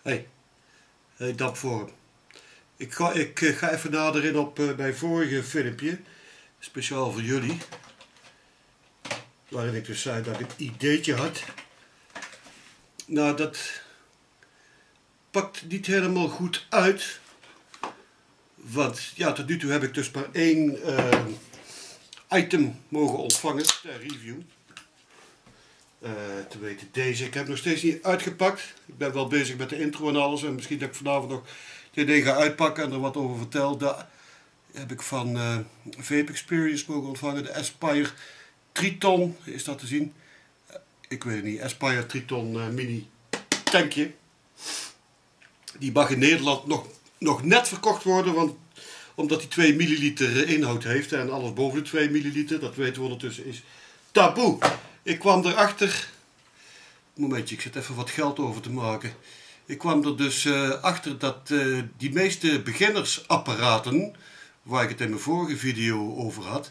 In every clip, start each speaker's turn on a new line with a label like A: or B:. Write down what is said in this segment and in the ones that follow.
A: Hey, Dampvorm. Ik ga even nader in op mijn vorige filmpje, speciaal voor jullie, waarin ik dus zei dat ik een ideetje had. Nou, dat pakt niet helemaal goed uit, want ja, tot nu toe heb ik dus maar één item mogen ontvangen ter review. Te weten deze. Ik heb hem nog steeds niet uitgepakt. Ik ben wel bezig met de intro en alles. En misschien dat ik vanavond nog dit ding ga uitpakken en er wat over vertel. Dat heb ik van Vape Experience mogen ontvangen. De Aspire Triton is dat te zien. Ik weet het niet. Aspire Triton mini tankje. Die mag in Nederland nog net verkocht worden. Want omdat hij 2 milliliter inhoud heeft. En alles boven de 2 milliliter. Dat weten we ondertussen is taboe. Ik kwam erachter, momentje, ik zit even wat geld over te maken. Ik kwam er dus achter dat die meeste beginnersapparaten, waar ik het in mijn vorige video over had,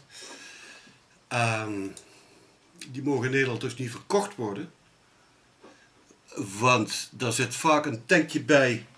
A: die mogen in Nederland dus niet verkocht worden. Want daar zit vaak een tankje bij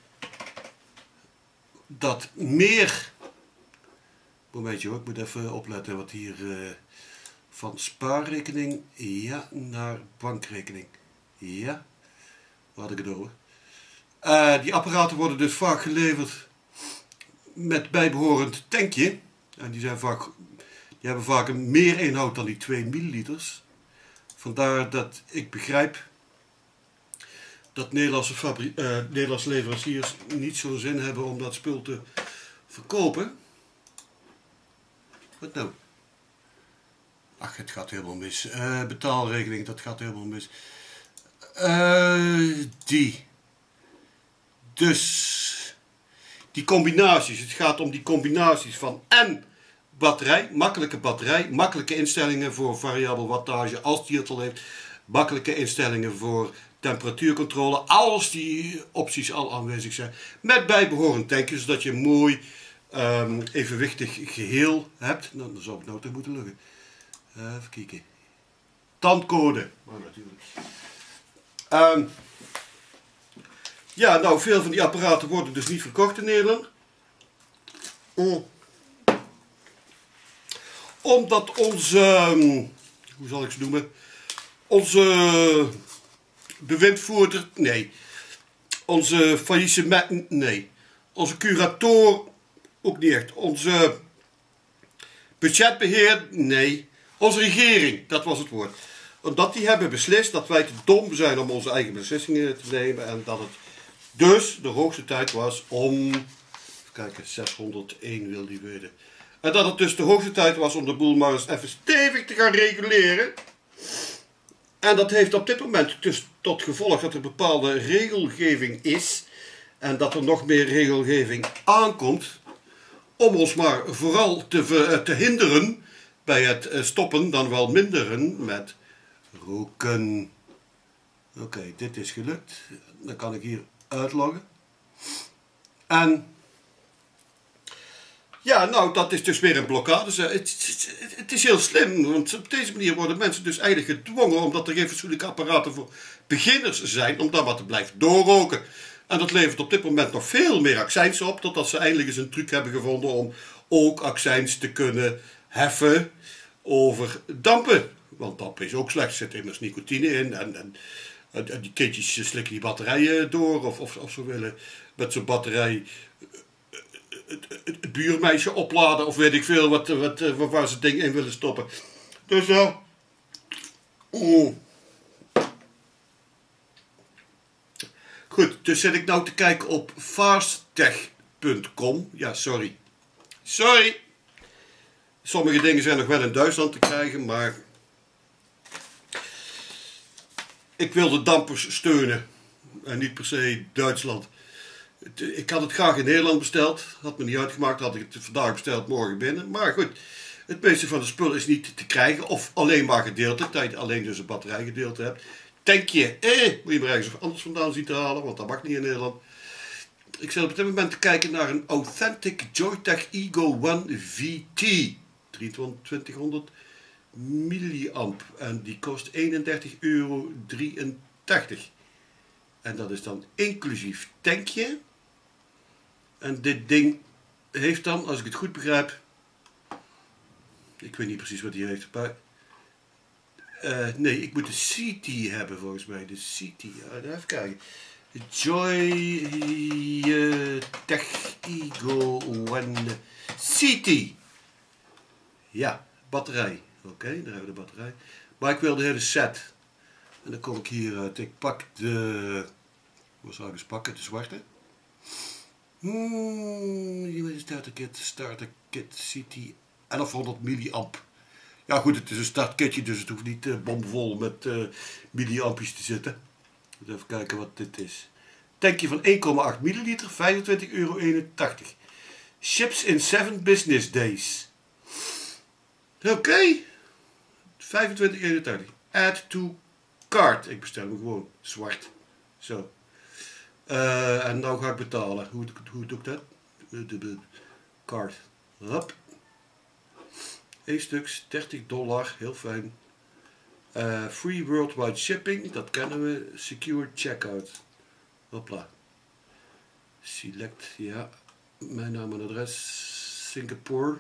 A: dat meer, momentje hoor, ik moet even opletten wat hier... van spaarrekening, ja, naar bankrekening. Ja, waar had ik het over? Die apparaten worden dus vaak geleverd met bijbehorend tankje. En die hebben vaak een meer inhoud dan die 2 milliliters. Vandaar dat ik begrijp dat Nederlandse leveranciers niet zo'n zin hebben om dat spul te verkopen. Wat nou? Ach, het gaat helemaal mis. Betaalrekening, dat gaat helemaal mis. Dus, die combinaties. Het gaat om die combinaties van en batterij, makkelijke instellingen voor variabel wattage als die het al heeft. Makkelijke instellingen voor temperatuurcontrole, als die opties al aanwezig zijn. Met bijbehorend tankje, zodat je een mooi evenwichtig geheel hebt. Nou, dan zou het nou toch moeten lukken. Even kijken. Tandcode. Maar natuurlijk. Ja, nou, veel van die apparaten worden dus niet verkocht in Nederland. Omdat onze, hoe zal ik ze noemen? Onze bewindvoerder, nee. Onze faillissement, nee. Onze curator, ook niet echt. Onze budgetbeheer, nee. Onze regering, dat was het woord. Omdat die hebben beslist dat wij te dom zijn om onze eigen beslissingen te nemen. En dat het dus de hoogste tijd was om... Even kijken, 601 wil die weten. En dat het dus de hoogste tijd was om de boel maar eens even stevig te gaan reguleren. En dat heeft op dit moment dus tot gevolg dat er bepaalde regelgeving is. En dat er nog meer regelgeving aankomt. Om ons maar vooral te hinderen... bij het stoppen dan wel minderen met roken. Oké, dit is gelukt. Dan kan ik hier uitloggen. En ja, nou, dat is dus weer een blokkade. Het is heel slim, want op deze manier worden mensen dus eigenlijk gedwongen, omdat er geen fatsoenlijke apparaten voor beginners zijn, om dan maar te blijven doorroken. En dat levert op dit moment nog veel meer accijns op, totdat ze eindelijk eens een truc hebben gevonden om ook accijns te kunnen heffen over dampen. Want dampen is ook slecht, er zit immers nicotine in en die kindjes slikken die batterijen door of ze willen met zo'n batterij het buurmeisje opladen of weet ik veel waar ze het ding in willen stoppen. Dus goed, dus zit ik nou te kijken op fastech.com. Ja, sorry. Sommige dingen zijn nog wel in Duitsland te krijgen, maar ik wil de dampers steunen en niet per se Duitsland. Ik had het graag in Nederland besteld, had me niet uitgemaakt, had ik het vandaag besteld, morgen binnen. Maar goed, het meeste van de spul is niet te krijgen of alleen maar gedeeltelijk, dat je alleen dus een batterijgedeelte hebt. Tankje, moet je maar ergens anders vandaan zien te halen, want dat mag niet in Nederland. Ik zit op dit moment te kijken naar een Authentic Joytech Ego One VT. 2300 milliamp en die kost €31,83. En dat is dan inclusief tankje. En dit ding heeft dan, als ik het goed begrijp, ik weet niet precies wat hij heeft, maar nee, ik moet de CT hebben volgens mij, de CT, even kijken. Joy Tech Ego One CT. Ja, batterij. Oké, daar hebben we de batterij. Maar ik wil de hele set. En dan kom ik hier uit. Ik pak de, wat zou ik eens pakken? De zwarte. Starter kit CT 1100 milliamp. Ja goed, het is een startkitje, dus het hoeft niet bomvol met milliampjes te zitten. Dus even kijken wat dit is. Tankje van 1,8 milliliter, €25,81. Ships in 7 business days. Oké. 25,81. Add to cart. Ik bestel hem gewoon zwart. Zo. En nou ga ik betalen. Hoe doe ik dat? De card. Hop. 1 stuks, $30. Heel fijn. Free worldwide shipping. Dat kennen we. Secure checkout. Hopla. Select. Ja. Mijn naam en adres. Singapore.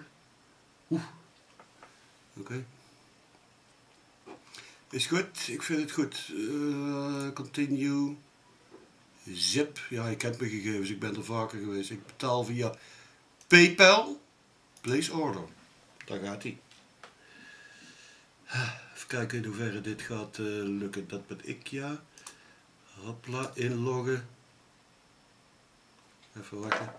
A: Oké. Is goed. Ik vind het goed. Continue. Zip. Ja, je kent mijn gegevens. Ik ben er vaker geweest. Ik betaal via PayPal. Place order. Daar gaat hij. Even kijken in hoeverre dit gaat lukken. Dat ben ik, ja. Hopla, inloggen. Even wachten.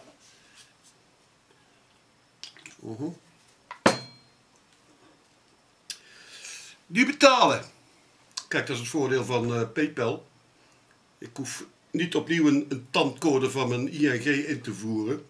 A: Nu betalen. Kijk, dat is het voordeel van PayPal. Ik hoef niet opnieuw een tandcode van mijn ING in te voeren.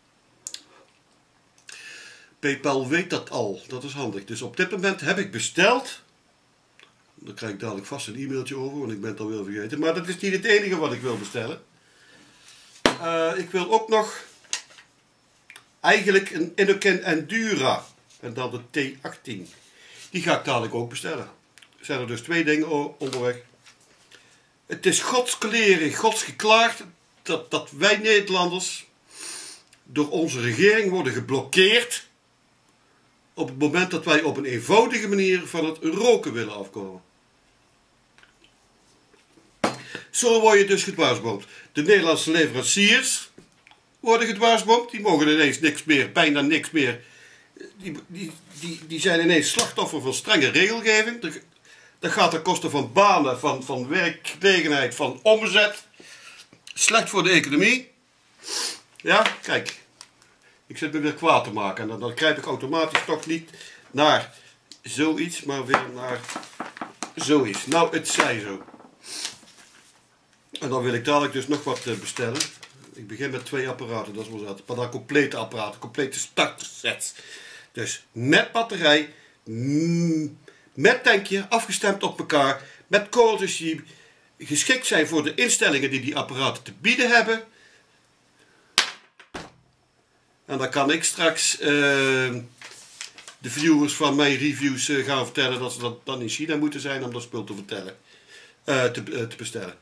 A: PayPal weet dat al. Dat is handig. Dus op dit moment heb ik besteld. Dan krijg ik dadelijk vast een e-mailtje over, want ik ben het alweer vergeten. Maar dat is niet het enige wat ik wil bestellen. Ik wil ook nog eigenlijk een Innokin Endura. En dan de T18. Die ga ik dadelijk ook bestellen. Er zijn er dus 2 dingen onderweg. Het is godskleren, godsgeklaagd dat wij Nederlanders door onze regering worden geblokkeerd op het moment dat wij op een eenvoudige manier van het roken willen afkomen. Zo word je dus gedwarsboomd. De Nederlandse leveranciers worden gedwarsboomd. Die mogen ineens niks meer, bijna niks meer. Die zijn ineens slachtoffer van strenge regelgeving. Dat gaat ten koste van banen, van werkgelegenheid, van omzet. Slecht voor de economie. Ja, kijk. Ik zit me weer kwaad te maken. En dan krijg ik automatisch toch niet naar zoiets, maar weer naar zoiets. Nou, het zij zo. En dan wil ik dadelijk dus nog wat bestellen. Ik begin met 2 apparaten, dat is wel zo. Maar dan complete apparaten, complete startersets. Dus met batterij, met tankje, afgestemd op elkaar, met kooltjes die geschikt zijn voor de instellingen die apparaten te bieden hebben. En dan kan ik straks de viewers van mijn reviews gaan vertellen dat ze dat dan in China moeten zijn om dat spul te vertellen, te bestellen.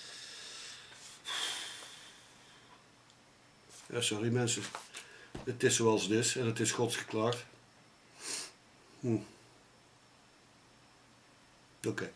A: Ja, sorry mensen. Het is zoals het is en het is godsgeklaagd. Oké.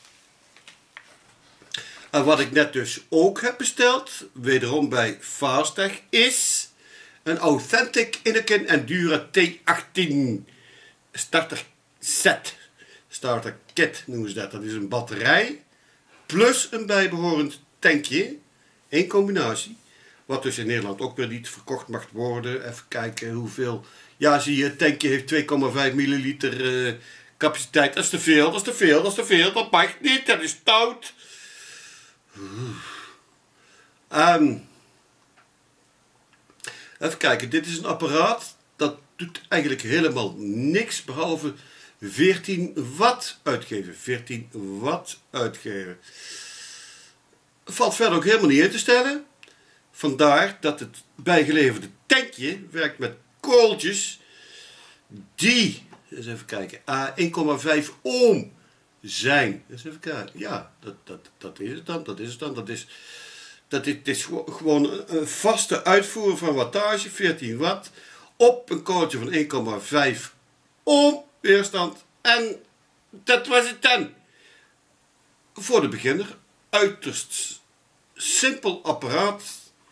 A: En wat ik net dus ook heb besteld, wederom bij Fastech, is een Authentic Innokin Endura T18 starter set. Starter kit noemen ze dat. Dat is een batterij plus een bijbehorend tankje. Eén combinatie. Wat dus in Nederland ook weer niet verkocht mag worden. Even kijken hoeveel. Ja, zie je, het tankje heeft 2,5 milliliter capaciteit. Dat is te veel, dat is te veel, dat is te veel. Dat mag niet, dat is stout. Even kijken, dit is een apparaat. Dat doet eigenlijk helemaal niks behalve 14 watt uitgeven. 14 watt uitgeven. Valt verder ook helemaal niet in te stellen. Vandaar dat het bijgeleverde tankje werkt met kooltjes die, eens even kijken, 1,5 ohm zijn. Eens even kijken. Ja, dat is het dan. Dat is het dan. Dat is gewoon een vaste uitvoer van wattage, 14 watt, op een kooltje van 1,5 ohm weerstand. En dat was het dan. Voor de beginner, uiterst simpel apparaat.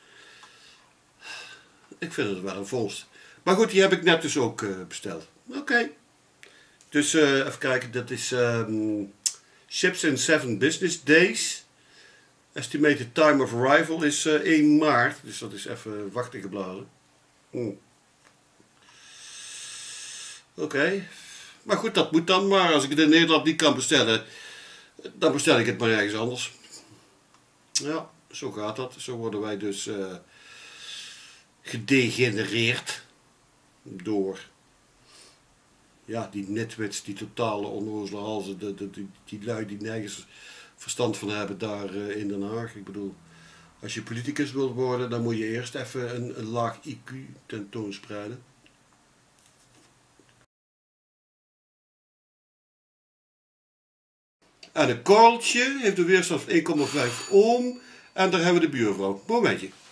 A: Ik vind het wel een vondst. Maar goed, die heb ik net dus ook besteld. Oké. Dus even kijken, dat is ships in 7 business days. Estimated time of arrival is 1 maart, dus dat is even wachten geblazen. Oké. Maar goed, dat moet dan maar. Als ik het in Nederland niet kan bestellen, dan bestel ik het maar ergens anders. Ja, zo gaat dat. Zo worden wij dus gedegenereerd door ja, die nitwits, die totale onnozele halzen, die lui die nergens verstand van hebben daar in Den Haag. Ik bedoel, als je politicus wilt worden, dan moet je eerst even een laag IQ tentoonspreiden. En een korreltje heeft een weerstand van 1,5 ohm en daar hebben we de buurvrouw. Momentje.